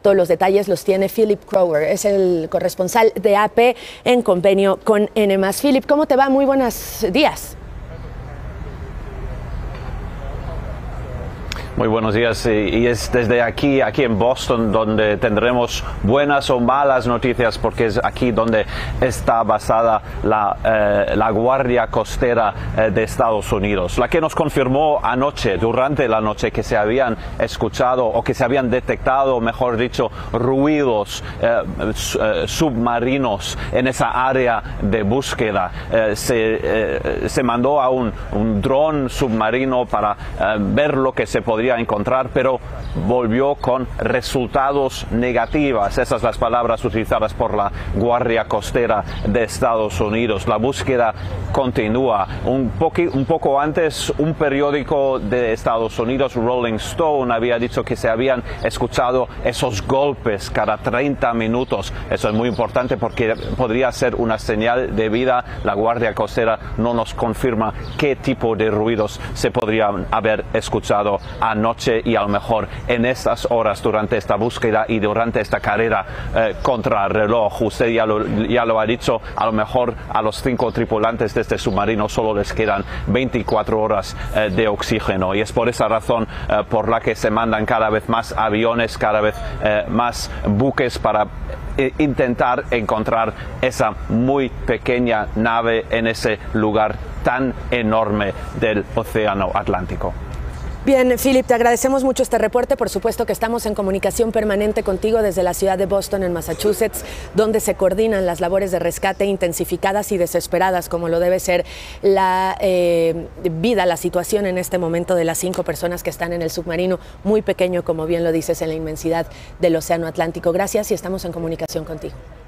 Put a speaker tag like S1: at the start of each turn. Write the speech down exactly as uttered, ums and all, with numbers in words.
S1: Todos los detalles los tiene Philip Crower, es el corresponsal de A P en convenio con N más. Philip, ¿cómo te va? Muy buenos días.
S2: Muy buenos días, y es desde aquí, aquí en Boston, donde tendremos buenas o malas noticias, porque es aquí donde está basada la, eh, la Guardia Costera eh, de Estados Unidos, la que nos confirmó anoche, durante la noche, que se habían escuchado o que se habían detectado, mejor dicho, ruidos eh, submarinos en esa área de búsqueda. Eh, se, eh, se mandó a un, un dron submarino para eh, ver lo que se podría encontrar, pero volvió con resultados negativos. Esas son las palabras utilizadas por la Guardia Costera de Estados Unidos. La búsqueda continúa. Un, poqui, un poco antes, un periódico de Estados Unidos, Rolling Stone, había dicho que se habían escuchado esos golpes cada treinta minutos. Eso es muy importante porque podría ser una señal de vida. La Guardia Costera no nos confirma qué tipo de ruidos se podrían haber escuchado a noche, y a lo mejor en estas horas durante esta búsqueda y durante esta carrera eh, contra el reloj. Usted ya lo, ya lo ha dicho, a lo mejor a los cinco tripulantes de este submarino solo les quedan veinticuatro horas eh, de oxígeno, y es por esa razón eh, por la que se mandan cada vez más aviones, cada vez eh, más buques para eh, intentar encontrar esa muy pequeña nave en ese lugar tan enorme del Océano Atlántico.
S1: Bien, Philip, te agradecemos mucho este reporte. Por supuesto que estamos en comunicación permanente contigo desde la ciudad de Boston, en Massachusetts, donde se coordinan las labores de rescate intensificadas y desesperadas, como lo debe ser la eh, vida, la situación en este momento de las cinco personas que están en el submarino, muy pequeño, como bien lo dices, en la inmensidad del Océano Atlántico. Gracias y estamos en comunicación contigo.